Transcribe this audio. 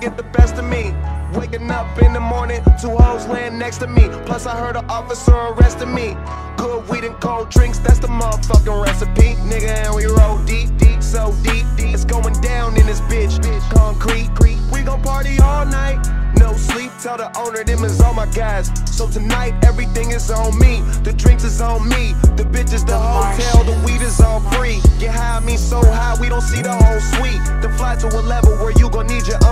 get the best of me. Waking up in the morning, 2 hoes laying next to me. Plus I heard an officer arrested me. Good weed and cold drinks, that's the motherfucking recipe. Nigga, and we roll deep, deep, so deep, deep. It's going down in this bitch, concrete. We gon' party all night, no sleep. Tell the owner them is all my guys. So tonight everything is on me. The drinks is on me, the bitches, the hotel, the weed is all free. Get high, me so high we don't see the whole suite. Then fly to a level where you gon' need your